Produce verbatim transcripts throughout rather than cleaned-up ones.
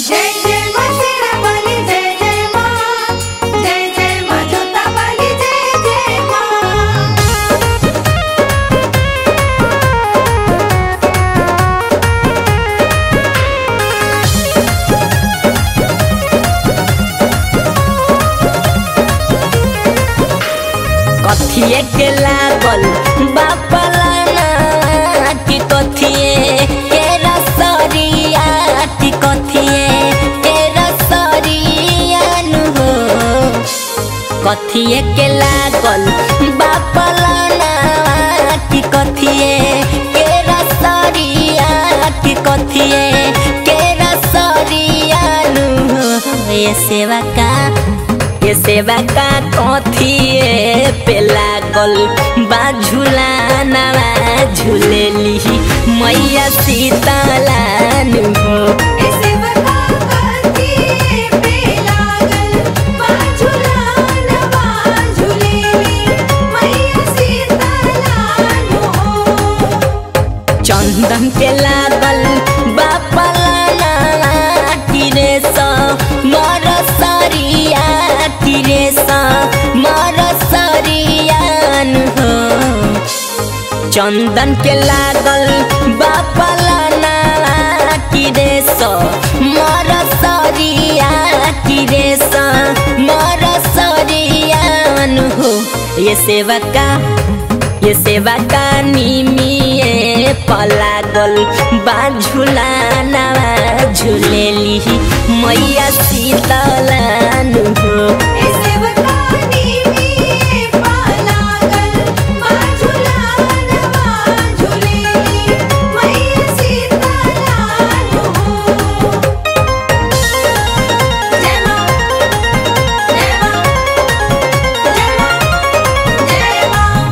जय जय मां शेरा वाली जय जय मां, जय जय मां जोता वाली जय जय मां। कथिए के लागल बापलाना कि कथिए के रसरिया कि कथिए के रसरिया नु हो। कथिए के लागल बापलाना कि कथिए के रसरिया कि कथिए के रसरिया नु हो। ये सेवा का ये सेवा का कथिए पे लागल बा झूलाना झूलेली मैया सीताला नु हो। ए सेवा का कथिए पे लागल बा झूलानवा झूलेली मैया सीताला नु हो। चंदन के लागल बा पलाना किरे सा मर सरिया किरे सा मर सरिया नु हो। चंदन के लागल बा पलाना किरे सा मर सरिया किरे सा मर सरिया नु हो। ये सेवा का ये सेवा का निमिए पलागल बा झूलाना झूलेली मैया सीताला नु हो। ए सेवा का निमिए पलागल बा झूलानवा झूलेली मैया सीताला नु हो। जय मां जय मां जय मां जय मां।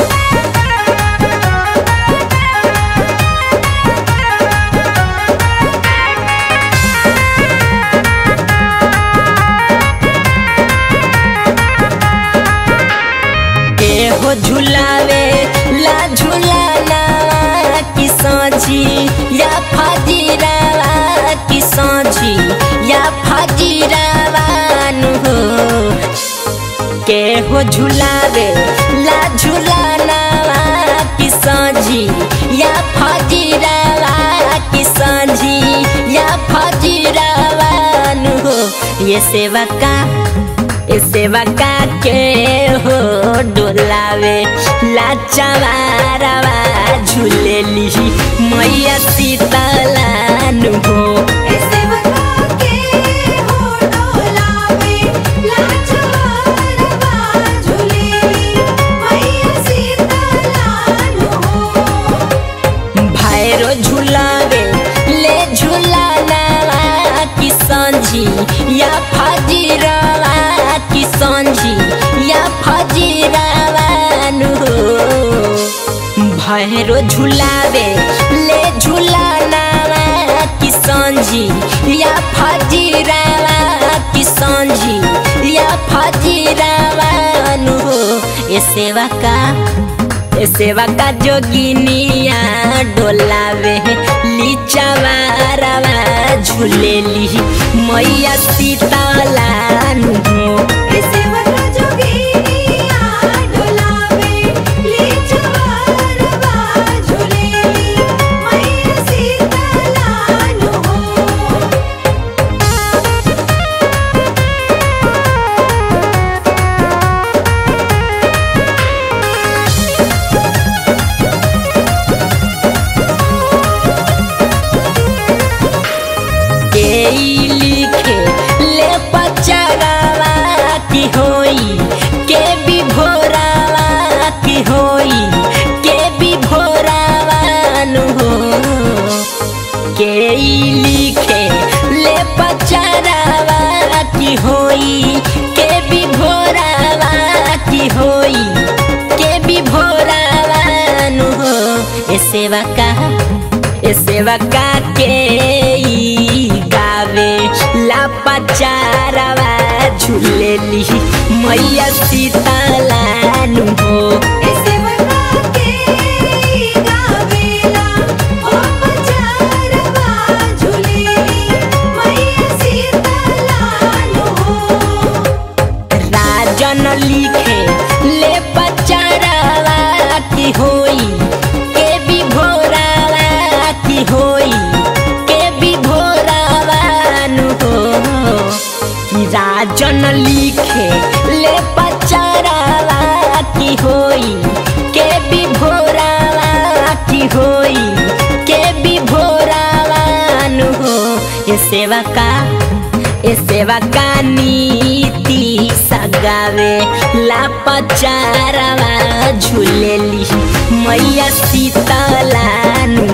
के हो झुलावे ला झुलाना कि साझी या फजीरावा कि साझी या फजीरावा नु हो। के हो झुलावे ला झुलाना कि साझी या फजीरावा कि साझी या फजीरावा नु हो। ये सेवा का ये सेवा का के हो डोलावे लाचावारावा झूलेली मैया सीताला नु हो। ए सेवा का के हो डोलावे लाचावारवा झूलेली मैया सीताला नु हो। भैरो झुलावे ले झुलाना कि सांझी या फजीरावा कि सांझी या फजीरावा नु हो। भैरो झुलावे ले झुलाना कि सांझी या फजीरावा कि सांझी या फजीरावा नु हो। ये सेवा का ये सेवा का जोगिनिया डोलावे लीचावारावा झूलेली मैया सीताला नु हो। ए सेवा का जोगिनिया डोलावे लीचावारवा झूलेली मैया सीताला नु हो। के लिखे ले पचरावा की होई के विभोरावा की होई के विभोरावा नु हो। के लिखे ले पचरावा की होई के विभोरावा की होई के विभोरावा नु हो। ये सेवा का ये सेवा का के ई गावे ला पचारावा झूलेली मैया सीताला नु हो। ए सेवा का के गावेला ओ पचारवा झूलेली मैया होई के भी भोरावा की होई के भी भोरावा नु हो ये सेवा का ये सेवा का नीति सगावे ला पचारवा झूलेली मैया सीतला नु